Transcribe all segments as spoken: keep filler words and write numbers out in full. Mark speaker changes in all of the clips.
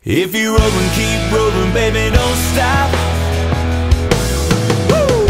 Speaker 1: If you're rolling, keep rolling, baby, don't stop. Woo!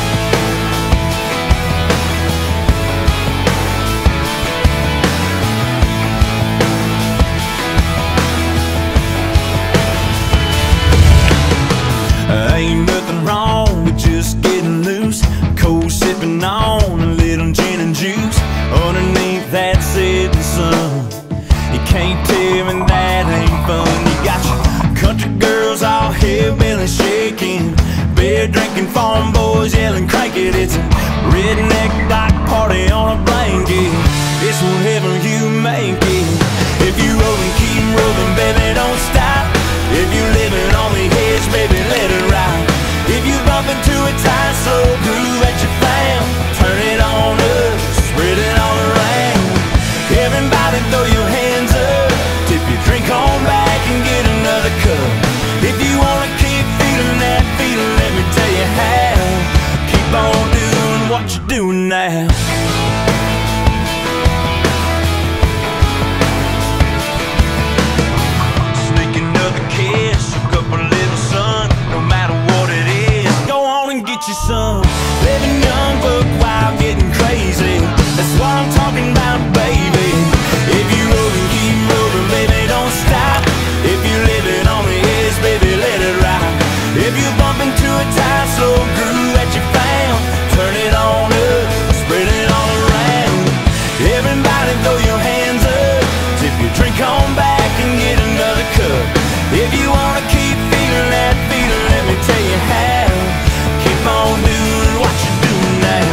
Speaker 1: Ain't nothing wrong with just getting loose, cold sipping on a little gin and juice underneath that setting sun. You can't tell me that ain't fun. You got your country girls all hillbilly shaking, beer drinking, farm boys yelling crank it. It's a redneck block party on a blanket. It's whatever you make it. If you rollin', keep rollin', baby, don't stop. If you living on the edge, baby, let it ride. If you bump into a tight, slow groove that you found, turn it on up, spread it all around. Everybody throw your hands up, tip your drink on back and get another cup. If you wanna keep feeling that feeling, let me tell you how. Keep on doing what you're doing now. Sneak another kiss, hook up a little sun, no matter what it is, go on and get you some. Living young, but wild, getting crazy, that's what I'm talking about, baby. If you rollin', keep rollin', baby, don't stop. If you living on the edge, baby, let it ride. If you bump into a tight, slow groove that you found, turn it on up, spread it all around. Everybody throw your hands up, tip your drink on back and get another cup. If you wanna keep feeling that feeling, let me tell you how. Keep on doing what you do now.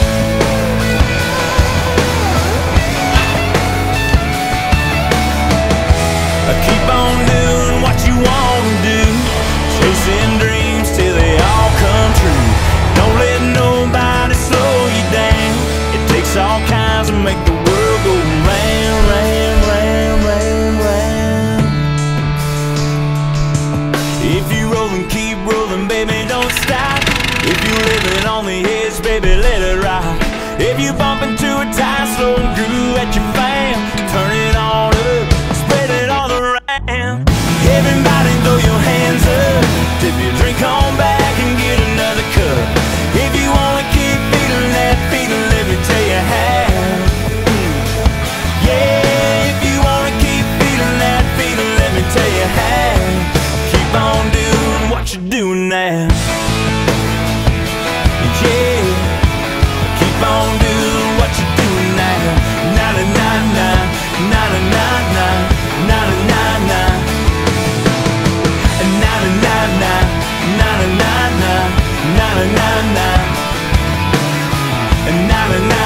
Speaker 1: Keep on doing what you wanna do, chasing dreams till they all come true. Don't let nobody slow you down. It takes all kinds to make the world go round, round, round, round, round. If you rollin', keep rollin', baby, don't stop. If you living on the edge, baby, let it ride. If you bump into a tight, slow groove that you found, turn it on up, spread it all around. Everybody throw your hands up, tip your drink on back and get another cup. If you wanna keep feeling that feeling, let me tell you how. Yeah, if you wanna keep feeling that feeling, let me tell you how. Keep on doing what you're doing now. Yeah, keep on doing what you're doing now. Na na na na, na na na na, na na na na, na na na na, na na na na, na na na na, na na na.